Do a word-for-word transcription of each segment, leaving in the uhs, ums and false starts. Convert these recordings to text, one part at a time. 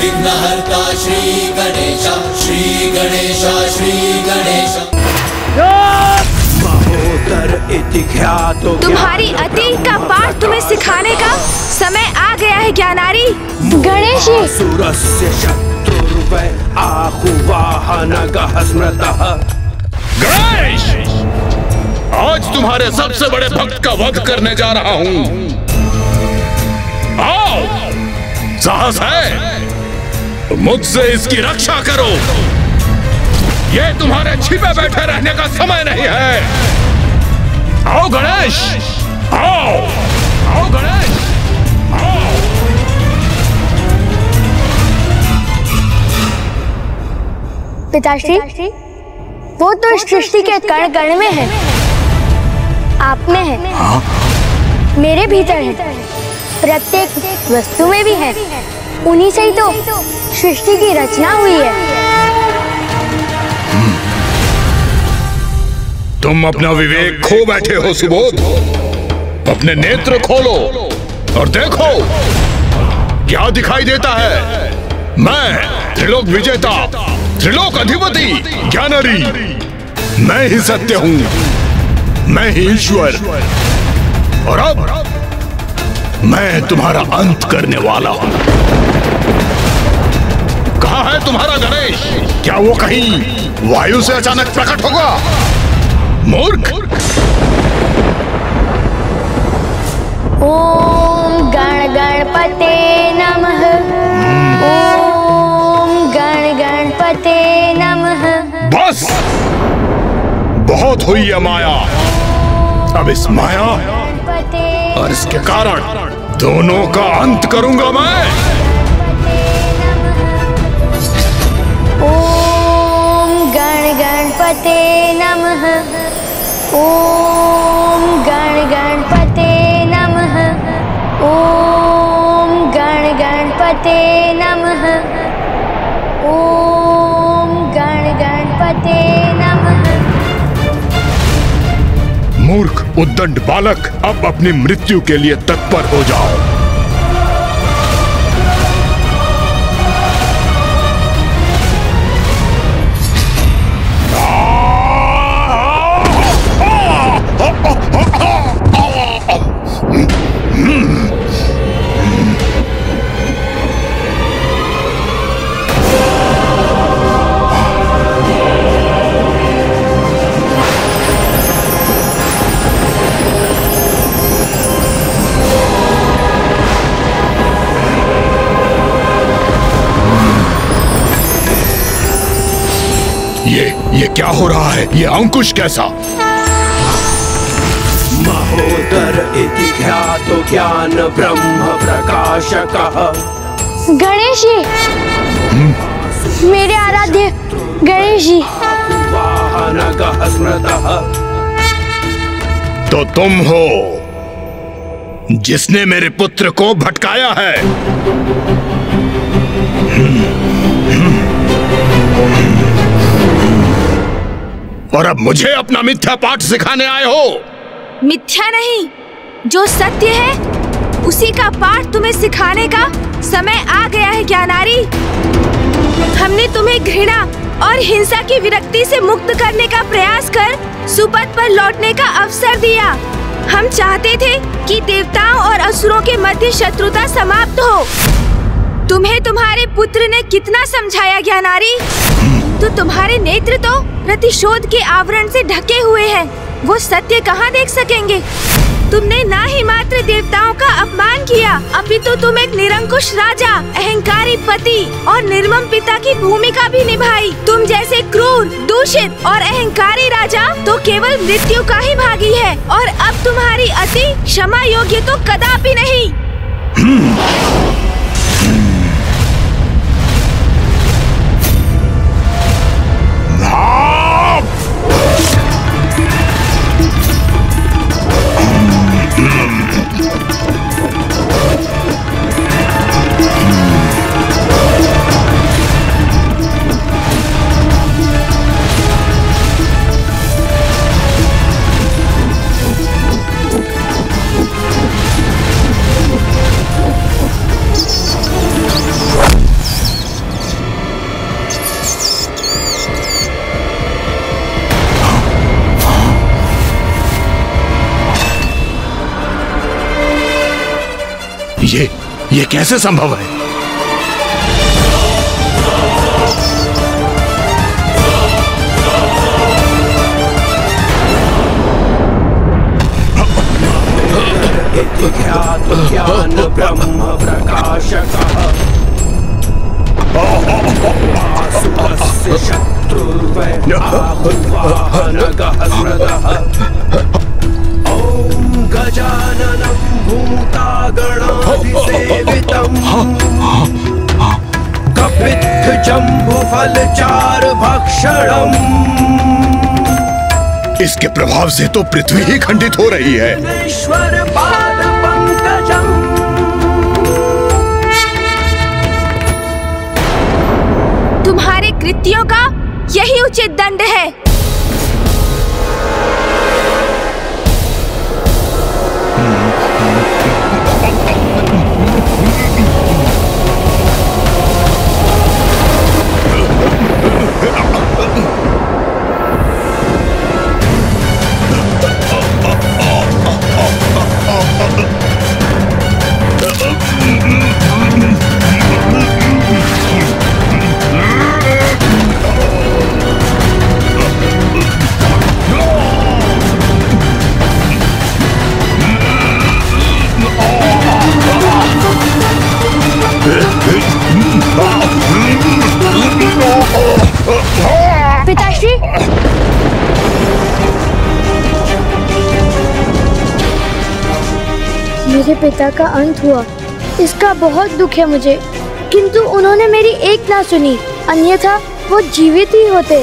विघ्नहर्ता श्री गणेश, श्री गणेश, श्री गणेश। तुम्हारी अति का पाठ तुम्हें सिखाने का समय आ गया है ज्ञानारी। गणेश गणेश, आज तुम्हारे सबसे बड़े भक्त का वध करने जा रहा हूँ। आओ, साहस है मुझसे इसकी रक्षा करो। ये तुम्हारे छिपे बैठे रहने का समय नहीं है। आओ गणेश, आओ, आओ गणेश, आओ। पिताश्री, वो तो इस सृष्टि के कण कण में है, आप में है। हाँ? मेरे भीतर है, प्रत्येक वस्तु में भी है। उन्हीं से ही तो सृष्टि की रचना हुई है। तुम अपना विवेक खो बैठे हो सुबोध। अपने नेत्र खोलो और देखो क्या दिखाई देता है। मैं त्रिलोक विजेता, त्रिलोक अधिपति ज्ञानरी, मैं ही सत्य हूँ, मैं ही ईश्वर। और अब मैं तुम्हारा अंत करने वाला हूँ। कहाँ है तुम्हारा गणेश? क्या वो कहीं वायु से अचानक प्रकट होगा? मूर्ख! ओम गण गणपते नमः। ओम गण गणपते नमः। बस, बहुत हुई है माया। अब इस माया और इसके कारण दोनों का अंत करूंगा मैं। ओम गण गणपते नमः। ओम गण गणपते नमः। ओम गण गणपते नमः। ओम गण गणपते नमः। मूर्ख उद्दंड बालक, अब अपनी मृत्यु के लिए तत्पर हो जाओ। ये ये क्या हो रहा है? ये अंकुश कैसा? महोदर इति ख्यातो ज्ञान ब्रह्म प्रकाशकः। गणेश जी, मेरे आराध्य गणेश जी। वाहनकः स्मृतः। तो तुम हो जिसने मेरे पुत्र को भटकाया है। और अब मुझे अपना मिथ्या पाठ सिखाने आए हो। मिथ्या नहीं, जो सत्य है उसी का पाठ तुम्हें सिखाने का समय आ गया है ज्ञानारी। हमने तुम्हें घृणा और हिंसा की विरक्ति से मुक्त करने का प्रयास कर सुपथ पर लौटने का अवसर दिया। हम चाहते थे कि देवताओं और असुरों के मध्य शत्रुता समाप्त हो। तुम्हें तुम्हारे पुत्र ने कितना समझाया ज्ञानारी, तो तुम्हारे नेत्र तो प्रतिशोध के आवरण से ढके हुए हैं। वो सत्य कहाँ देख सकेंगे? तुमने ना ही मात्र देवताओं का अपमान किया, अपितु तुम एक निरंकुश राजा, अहंकारी पति और निर्मम पिता की भूमिका भी निभाई। तुम जैसे क्रूर, दूषित और अहंकारी राजा तो केवल मृत्यु का ही भागी है, और अब तुम्हारी अति क्षमा योग्य तो कदापि नहीं। ये ये कैसे संभव है? ज्ञान ब्रह्म प्रकाशकः आसुरस्य शत्रुर्वै आहुवाहनगः स्मृतः ॐ गजाननं भूतागणाधिसेवितम् कपित्थजम्बुफलचारुभक्षणम्। इसके प्रभाव से तो पृथ्वी ही खंडित हो रही है। तुम्हारे कृत्यों का यही उचित दंड है। पिताश्री, मेरे पिता का अंत हुआ, इसका बहुत दुख है मुझे, किंतु उन्होंने मेरी एक ना सुनी, अन्यथा वो जीवित ही होते।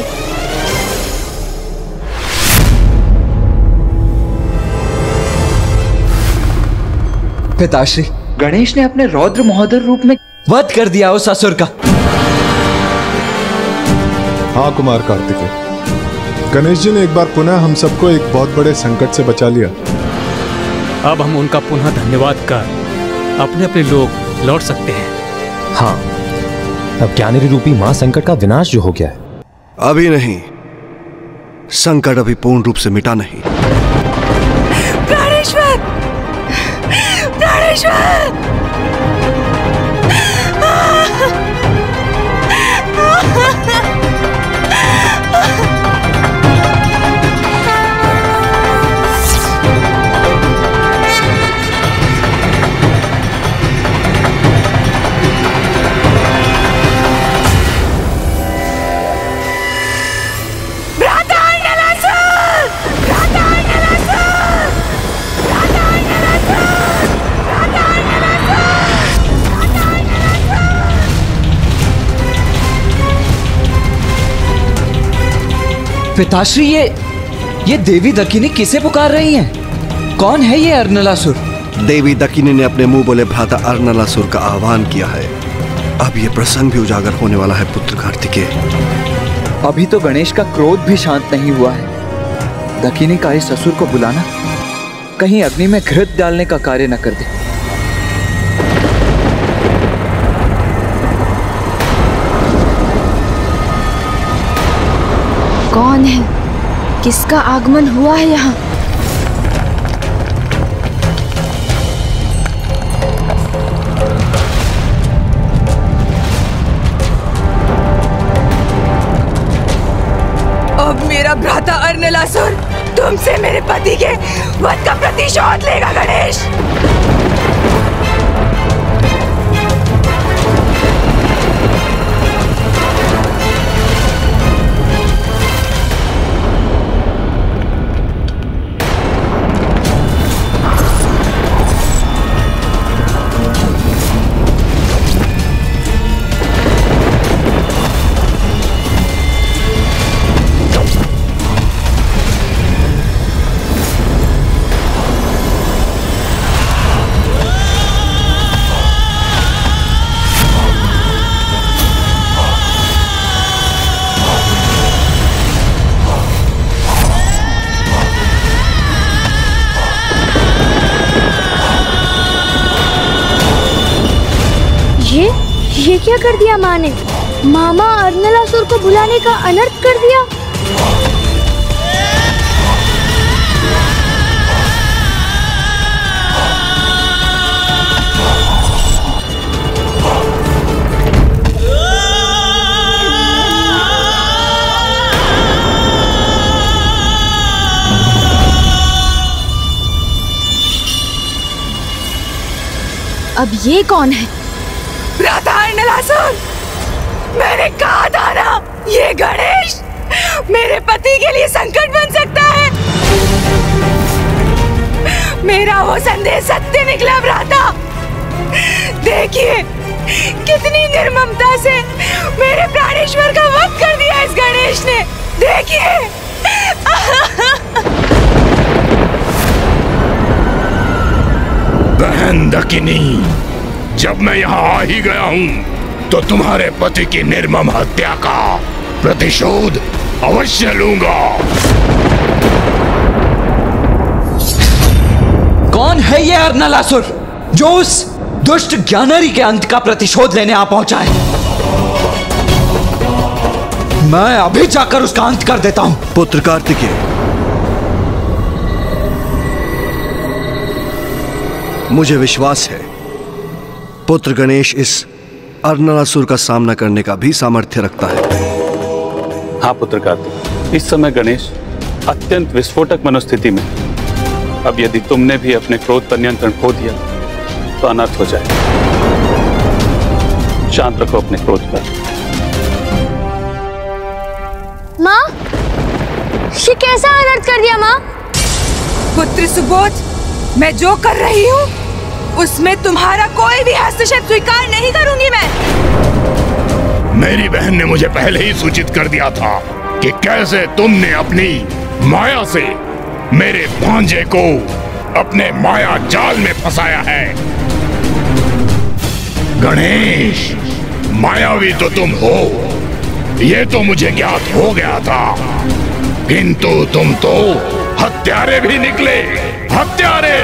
पिताश्री, गणेश ने अपने रौद्र महोदर रूप में वध कर दिया उस असुर का। हाँ कुमार कार्तिकेय, गणेश जी ने एक बार पुनः हम सबको एक बहुत बड़े संकट से बचा लिया। अब हम उनका पुनः धन्यवाद कर अपने अपने लोग लौट सकते हैं। हाँ, अब ज्ञानेरी रूपी मां संकट का विनाश जो हो गया है। अभी नहीं, संकट अभी पूर्ण रूप से मिटा नहीं। प्राणेश्वर! प्राणेश्वर! पिताश्री, ये ये देवी दकिनी किसे पुकार रही हैं? कौन है ये अर्नलासुर? देवी दकिनी ने अपने मुंह बोले भ्राता अर्नलासुर का आह्वान किया है। अब ये प्रसंग भी उजागर होने वाला है पुत्र कार्तिकेय। अभी तो गणेश का क्रोध भी शांत नहीं हुआ है। दकिनी का इस असुर को बुलाना कहीं अग्नि में घृत डालने का कार्य न कर दे। कौन है? किसका आगमन हुआ है यहाँ? अब मेरा भ्राता अर्नलासुर तुमसे मेरे पति के वध का प्रतिशोध लेगा गणेश। ये क्या कर दिया माँ ने? मामा अर्नलासुर को बुलाने का अनर्थ कर दिया। अब ये कौन है? प्रधानलासुर, मैंने कहा था ना, ये गणेश मेरे पति के लिए संकट बन सकता है। मेरा वो संदेश सत्य निकला भ्राता। देखिए कितनी निर्ममता से मेरे प्राणेश्वर का वध कर दिया इस गणेश ने। देखिए। बहन दकिनी, जब मैं यहाँ आ ही गया हूँ तो तुम्हारे पति की निर्मम हत्या का प्रतिशोध अवश्य लूंगा। कौन है ये अर्नलासुर जो उस दुष्ट ज्ञानरी के अंत का प्रतिशोध लेने आ पहुंचा है? मैं अभी जाकर उसका अंत कर देता हूं। पुत्र कार्तिकेय, मुझे विश्वास है पुत्र गणेश इस अर्नलासुर का सामना करने का भी सामर्थ्य रखता है। हाँ पुत्र कार्तिक, इस समय गणेश अत्यंत विस्फोटक मनोस्थिति में। अब यदि तुमने भी अपने क्रोध पर नियंत्रण खो दिया तो अनर्थ हो जाए। शांत रखो अपने क्रोध पर। माँ, ये कैसा अनर्थ कर दिया माँ? पुत्र सुबोध, मैं जो कर रही हूँ उसमें तुम्हारा कोई भी हस्तक्षेप स्वीकार नहीं करूंगी मैं। मेरी बहन ने मुझे पहले ही सूचित कर दिया था कि कैसे तुमने अपनी माया से मेरे भांजे को अपने माया जाल में फंसाया है। गणेश, मायावी तो तुम हो, ये तो मुझे ज्ञात हो गया था, किंतु तुम तो हत्यारे भी निकले। हत्यारे!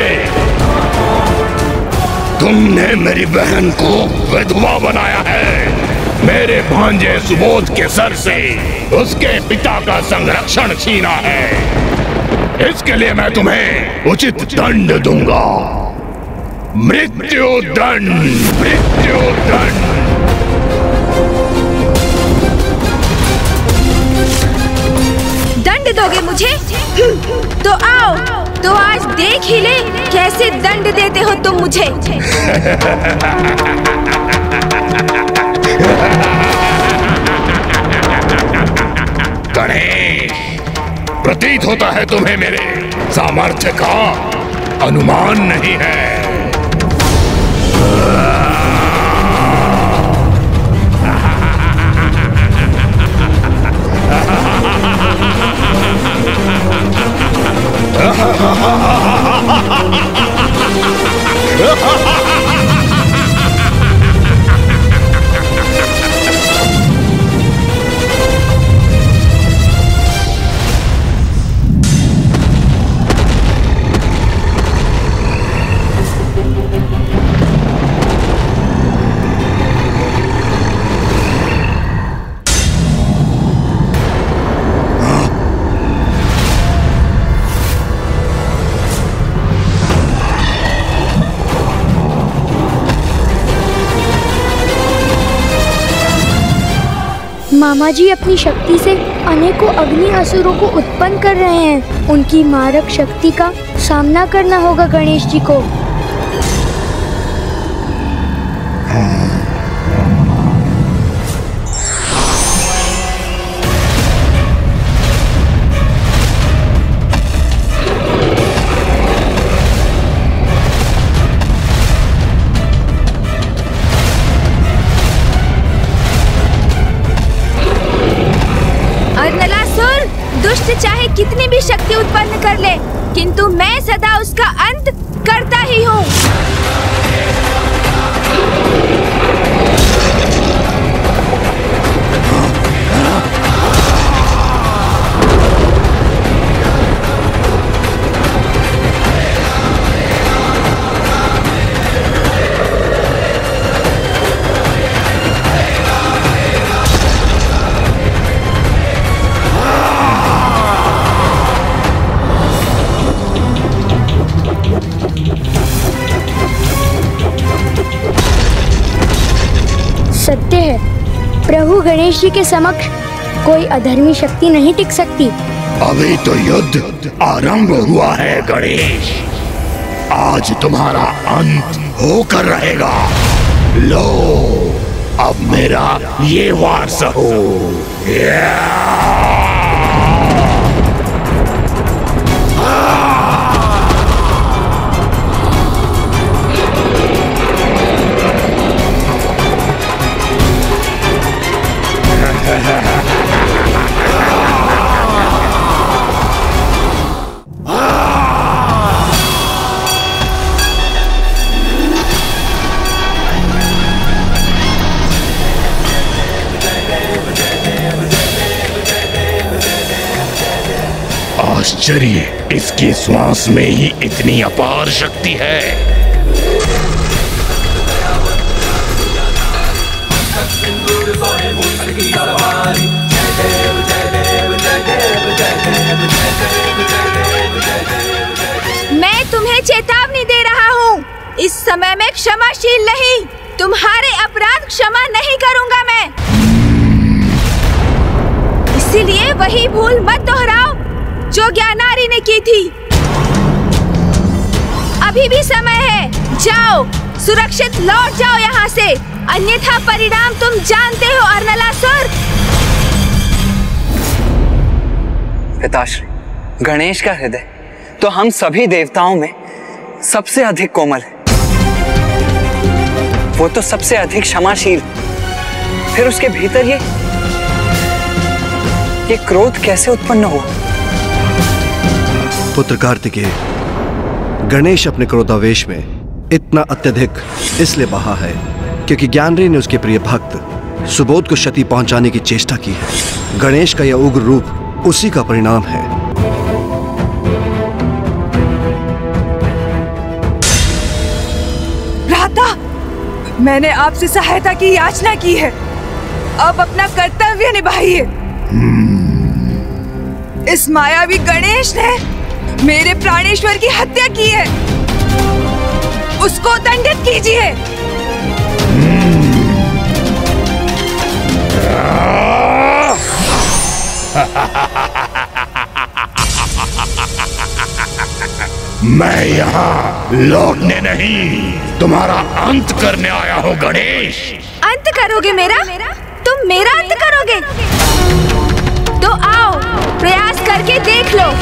तुमने मेरी बहन को विधवा बनाया है। मेरे भांजे सुबोध के सर से उसके पिता का संरक्षण छीना है। इसके लिए मैं तुम्हें उचित दंड दूंगा। मृत्यु दंड, मृत्यु दंड। दंड दोगे मुझे? तो आओ, तो आज देख ही ले कैसे दंड देते हो तुम मुझे। गणेश, प्रतीत होता है तुम्हें मेरे सामर्थ्य का अनुमान नहीं है। मामा जी अपनी शक्ति से अनेकों अग्नि असुरों को उत्पन्न कर रहे हैं। उनकी मारक शक्ति का सामना करना होगा गणेश जी को। दुष्ट चाहे कितनी भी शक्ति उत्पन्न कर ले, किंतु मैं सदा उसका अंत करता ही हूँ। सत्य है, प्रभु गणेश जी के समक्ष कोई अधर्मी शक्ति नहीं टिक सकती। अभी तो युद्ध आरंभ हुआ है गणेश, आज तुम्हारा अंत होकर रहेगा। लो, अब मेरा ये वार सहो। आश्चर्य, इसकी श्वास में ही इतनी अपार शक्ति है। मैं तुम्हें चेतावनी दे रहा हूँ, इस समय मैं क्षमाशील नहीं। तुम्हारे अपराध क्षमा नहीं करूँगा मैं। इसीलिए वही भूल मत दोहराओ जो ज्ञानारी ने की थी। अभी भी समय है, जाओ, सुरक्षित लौट जाओ यहाँ से, अन्यथा परिणाम तुम जानते हो अर्नलासुर। पिताश्री, गणेश का हृदय तो हम सभी देवताओं में सबसे अधिक कोमल है। वो तो सबसे अधिक क्षमाशील, फिर उसके भीतर ये ये क्रोध कैसे उत्पन्न हुआ? पुत्र कार्तिकेय, गणेश अपने क्रोधावेश में इतना अत्यधिक इसलिए बहा है क्योंकि ज्ञानरी ने उसके प्रिय भक्त सुबोध को क्षति पहुंचाने की चेष्टा की है। गणेश का यह उग्र रूप उसी का परिणाम है। भ्राता, मैंने आपसे सहायता की याचना की है, अब अपना कर्तव्य निभाइए। इस मायावी गणेश ने मेरे प्राणेश्वर की हत्या की है, उसको दंडित कीजिए। मैं यहाँ लौटने नहीं, तुम्हारा अंत करने आया हूँ गणेश। अंत करोगे मेरा? तुम मेरा अंत करोगे? तो आओ, प्रयास करके देख लो।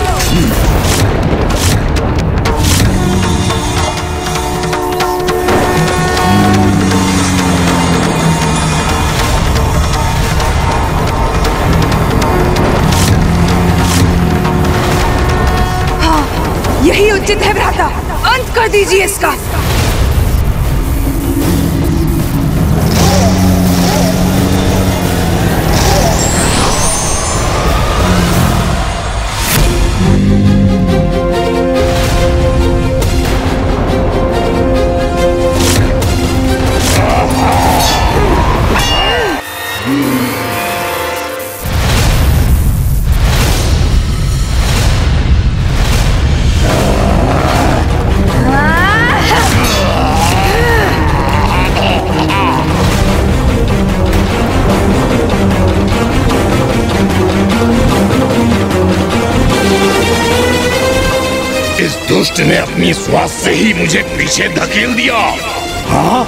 हाँ, यही उचित है भ्राता, अंत कर दीजिए इसका। दुष्ट ने अपनी श्वास से ही मुझे पीछे धकेल दिया। हाँ?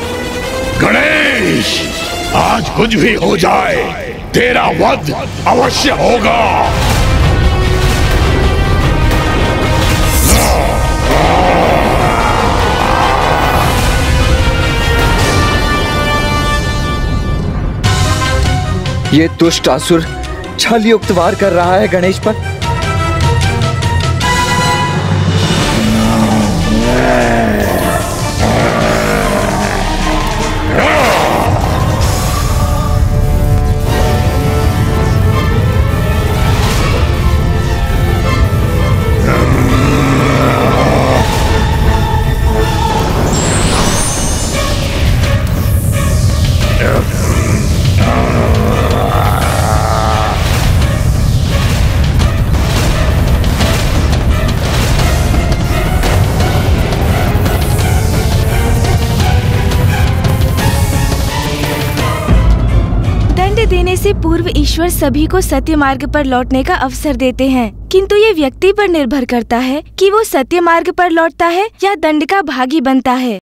गणेश, आज कुछ भी हो जाए, तेरा वध अवश्य होगा। ये दुष्ट असुर छल युक्त वार कर रहा है गणेश पर। देने से पूर्व ईश्वर सभी को सत्य मार्ग पर लौटने का अवसर देते हैं, किंतु ये व्यक्ति पर निर्भर करता है कि वो सत्य मार्ग पर लौटता है या दंड का भागी बनता है।